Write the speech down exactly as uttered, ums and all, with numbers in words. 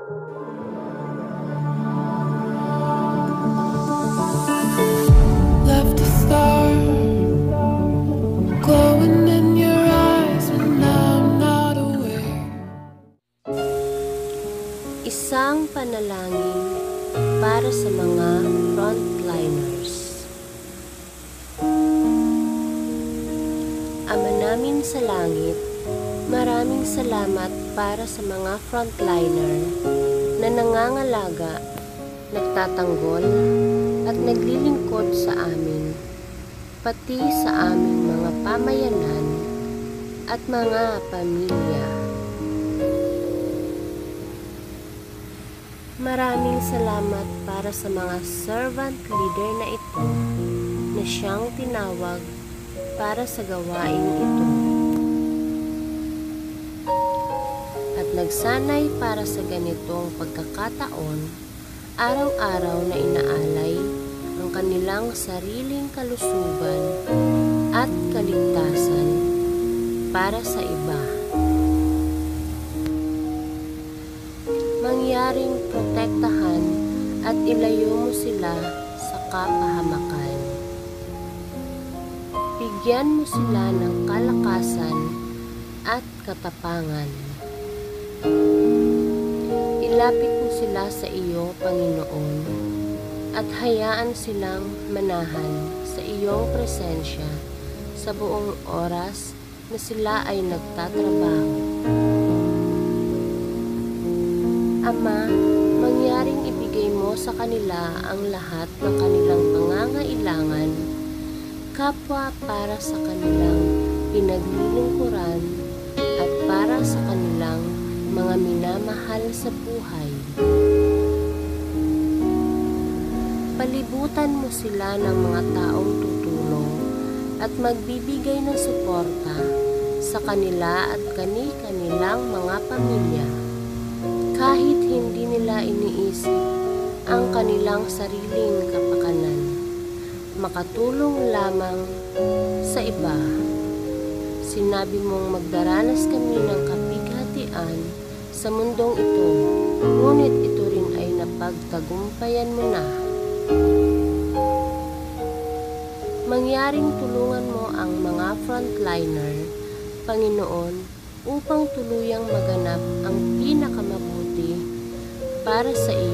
Left a star glowing in your eyes when I'm not aware. Isang panalangin para sa mga frontliners. Ama namin sa langit, maraming salamat para sa mga frontliner na nangangalaga, nagtatanggol at naglilingkod sa amin, pati sa aming mga pamayanan at mga pamilya. Maraming salamat para sa mga servant leader na ito na siyang tinawag para sa gawain ito. At nagsanay para sa ganitong pagkakataon, araw-araw na inaalay ang kanilang sariling kalusugan at kaligtasan para sa iba. Mangyaring protektahan at ilayo mo sila sa kapahamakan. Bigyan mo sila ng kalakasan at katapangan. Ilapit mo sila sa iyo, Panginoon, at hayaan silang manahan sa iyong presensya sa buong oras na sila ay nagtatrabaho. Ama, mangyaring ibigay mo sa kanila ang lahat ng kanilang pangangailangan, kapwa para sa kanilang pinaglilingkuran at para sa kanilang mga minamahal sa buhay. Palibutan mo sila ng mga taong tutulong at magbibigay ng suporta sa kanila at kani-kanilang mga pamilya, kahit hindi nila iniisip ang kanilang sariling kapakanan. Makatulong lamang sa iba. Sinabi mong magdaranas kami ng kapighatian sa mundong ito, ngunit ito rin ay napagtagumpayan mo na. Mangyaring tulungan mo ang mga frontliner, Panginoon, upang tuluyang maganap ang pinakamabuti para sa iyo.